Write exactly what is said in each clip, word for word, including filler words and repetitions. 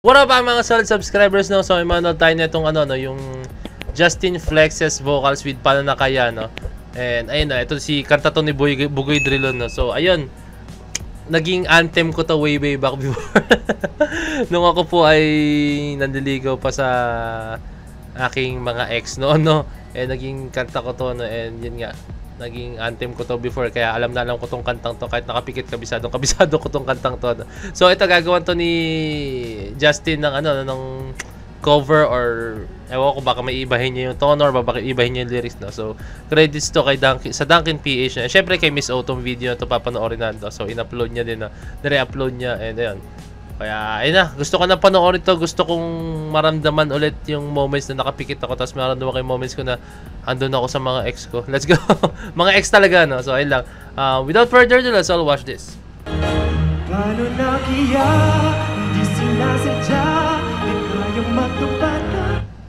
What up mga solid subscribers, no? So, imano tayo na itong ano, no? Yung Justin Flexes vocals with Paano Na Kaya, no? And, ayun na, ito si kanta to ni Bugoy, Bugoy Drilon, no? So, ayun. Naging anthem ko to way, way back before. Nung ako po ay nandiligaw pa sa aking mga ex, no? no? Eh, naging kanta ko to, no? And, yun nga. Naging anthem ko to before, kaya alam na alam ko tong kantang to kahit nakapikit kabisado kabisado ko tong kantang to. So ito gagawin to ni Justin ng ano ng cover, or ewan ko baka may ibahin niya yung tono or baka ibahin niya yung lyrics, no. So credits to kay Duncan, sa Duncan P H na. Syempre kay Miss Autumn video na to papanoorin na to. So in-upload niya din na, nire-upload niya, and ayun. Kaya, ayun na, gusto ko na panoorin to. Gusto kong maramdaman ulit yung moments na nakapikit ako. Tapos maramdaman ko yung moments ko na andun ako sa mga ex ko. Let's go. Mga ex talaga, no? So, ayun lang. Uh, without further ado, let's all watch this. Paano na kaya, hindi sinasadya, ikaw yung matupad na.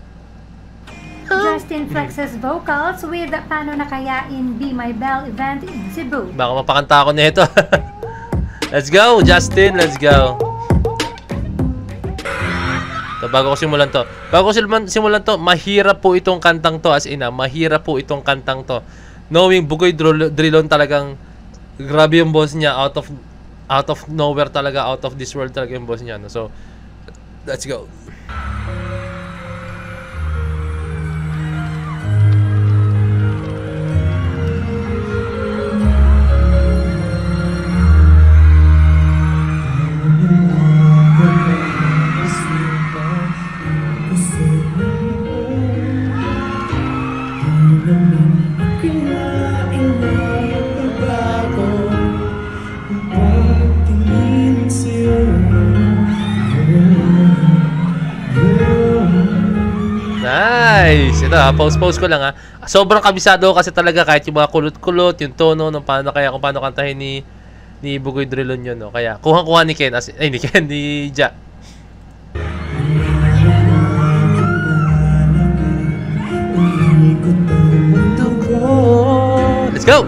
Justin Flexes vocals with Paano Na Kaya in Be My Belle event in Cebu. Baka mapakanta ako nito. Let's go, Justin. Let's go. So, bago ko simulan to. Bago ko simulan to, mahirap po itong kantang to, as ina. Mahirap po itong kantang to. Knowing Bugoy Drilon, talagang grabe yung boss niya. Out of out of nowhere talaga. Out of this world talaga yung boss niya. No? So, let's go. Nice! Ito ha, pause-pause ko lang ha. Sobrang kabisado kasi talaga kahit yung mga kulot-kulot, yung tono, ng paano kaya kung paano kantahin ni ni Bugoy Drilon yun, no? Kaya kuha-kuha ni Ken, as, ay ni Ken, ni Ja. Let's go!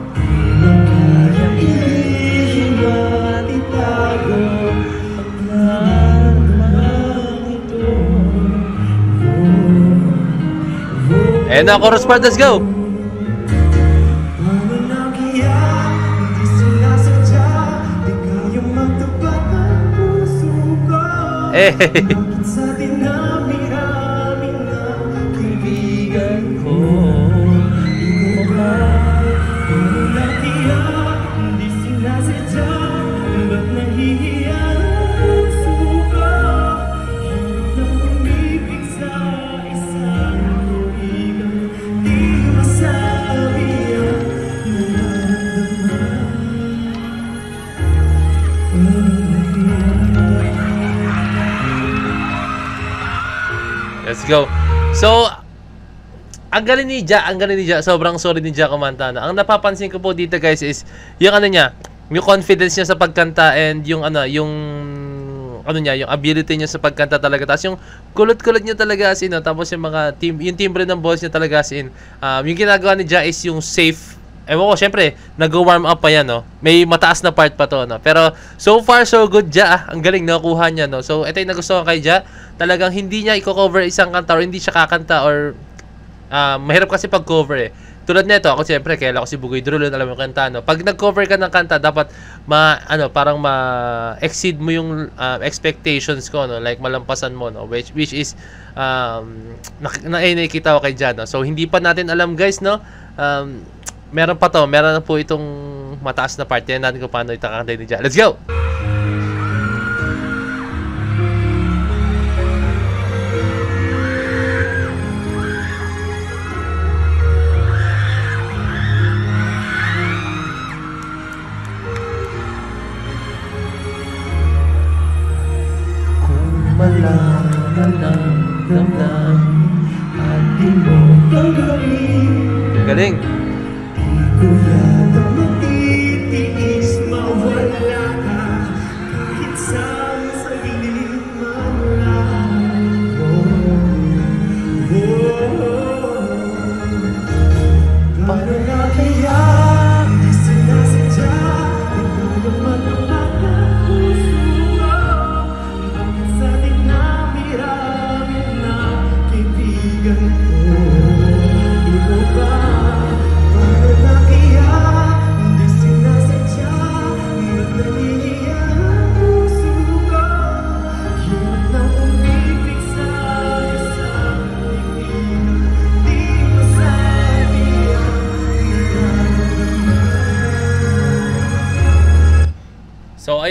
And now, chorus part, let's go! Hey! Let's go. So, ang galing ni Ja, ang galing ni Ja. Sobrang sorry ni Ja kumanta na. Ang napapansin ko po dito, guys, is yung ano niya, yung confidence niya sa pagkanta, and yung ano, yung ano niya, yung ability niya sa pagkanta talaga. Tapos yung kulot-kulot niya talaga as in, no? Tapos yung mga team, yung timbre ng boss niya talaga as in. Um, yung ginagawa ni Ja is yung safe. Ewan ko, syempre, nag-warm up pa yan, no? May mataas na part pa to, no? Pero, so far, so good, Ja. Ang galing, nakuha niya, no? So, ito yung nagustuhan kay Ja. Talagang hindi niya i-cover isang kanta, or hindi siya kakanta, or uh, mahirap kasi pag-cover, eh. Tulad nito, ako syempre, kaya ako si Bugoy Drilon, alam mo yung kanta, no? Pag nag-cover ka ng kanta, dapat, ma, ano, parang ma-exceed mo yung uh, expectations ko, no? Like, malampasan mo, no? Which, which is, um, na, na, nakikita ko kay Ja, no? So, hindi pa natin alam, guys, no? Um, meron pa to, meron na po itong mataas na part. Yan natin kung paano itakakantay ni Ja. Let's go! Kung malaman ang damdamin at di mo gagawin. Galing! Kuya na matitiis, mawala ka kahit sa saglit man lang. Oh, oh, oh. Paano na kaya hindi sinasadya, ikaw yung matupad na puso ko. Bakit sa tingnan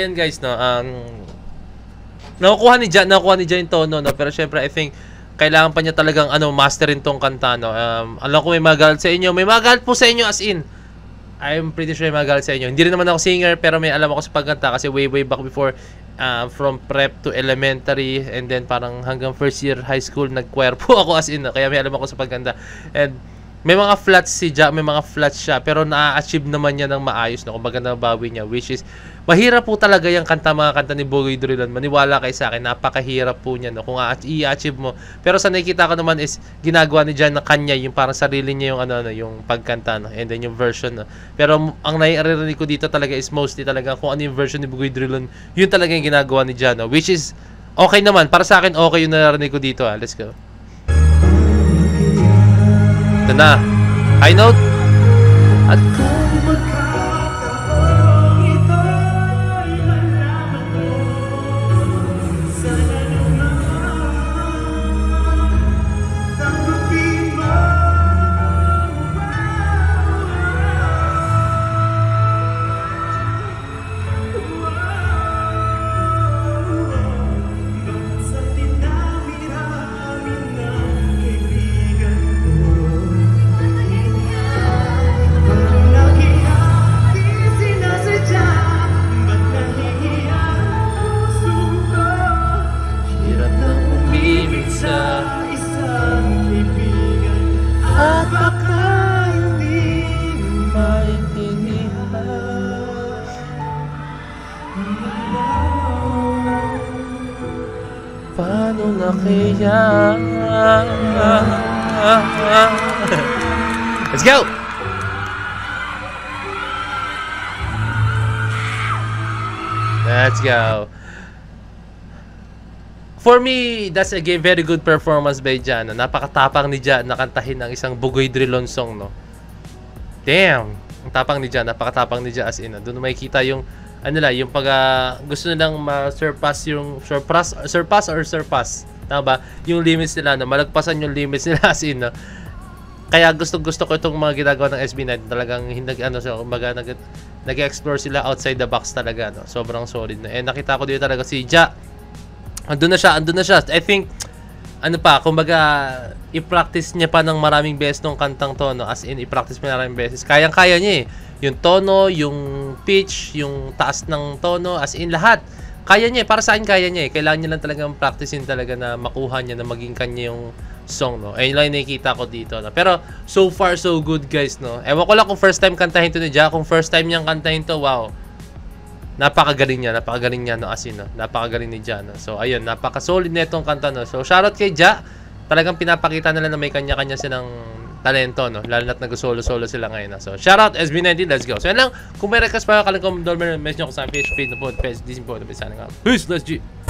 ayun guys, no, um, nakukuha ni Ja, nakukuha ni Ja yung tono, no, pero syempre, I think, kailangan pa niya talagang, ano, masterin tong kanta, no. Um, alam ko may magalit sa inyo, may magalit po sa inyo, as in, I'm pretty sure may magalit sa inyo. Hindi rin naman ako singer, pero may alam ako sa pagkanta, kasi way, way back before, uh, from prep to elementary, and then parang hanggang first year high school, nag-choir po ako, as in, no? Kaya may alam ako sa pagkanta. And, may mga flats si Ja, may mga flats siya, pero na-achieve naman niya ng maayos, no? Kumbaga nabawi niya, which is, mahirap po talaga yung kanta, mga kanta ni Bugoy Drilon. Maniwala kayo sa akin, napakahirap po niya, no? Kung i-achieve mo. Pero sa nakikita ko naman is, ginagawa ni Ja na kanya, yung parang sarili niya yung, ano, no, yung pagkanta, no? And then yung version, no? Pero ang naiarinig ko dito talaga is mostly talaga kung ano yung version ni Bugoy Drilon, yun talaga yung ginagawa ni Ja, no? Which is, okay naman. Para sa akin, okay yung narinig ko dito, ah. Let's go. Ito na. High note. At Kung magkataong ito'y malaman mo, sana naman tanggapin mo. Bakit sa dinami-rami ng kaibigan ko, hirap nang umibig sa isang kaibigan at baka hindi maintindihan. Paano na kaya? Let's go! Let's go. For me, that's again very good performance by Ja. No? Napakatapang ni Ja na kantahin ang isang Bugoy Drilon song, no. Damn. Ang tapang ni Ja, napakatapang ni Ja as in. No? Doon makikita yung ano la, yung pag uh, gusto nilang ma-surpass yung surpass surpass or surpass. Tama ba? Yung limits nila, no. Malagpasan yung limits nila as in, no. Kaya gusto-gusto ko itong mga ginagawa ng S B nine. Talagang hindi ano so kumbaga nag nag-explore sila outside the box talaga, no. Sobrang solid na. Eh nakita ko dito talaga si Ja. Andun na siya, andun na siya. I think ano pa, kumbaga i-practice niya pa ng maraming beses nung kantang to, no. As in i-practice pa maraming beses. Kayang-kaya niya eh. Yung tono, yung pitch, yung taas ng tono, as in lahat. Kaya niya eh. Para sa akin kaya niya eh. Kailangan niya lang talagang practicein talaga na makuha niya na maging kanya yung song, no. Ayun lang yung nakikita ko dito, no. Pero so far so good, guys, no. Ewan ko lang kung first time kantahin to ni Ja. Kung first time niyang kantahin to, wow. Napakagaling niya, napakagaling niya, no, as in, no. Napakagaling ni Ja, no. So ayun, napaka-solid na itong kanta, no. So shoutout kay Ja. Talagang pinapakita nila na may kanya-kanya silang talento, no. Lalo na't nag-solo-solo sila ngayon, no. So shoutout S B nineteen, let's go. So yan lang. Kung may request pa kayo, kalang comment down, message nyo ko sa page page na po, page Disney po, na sana nga. Peace, let's G.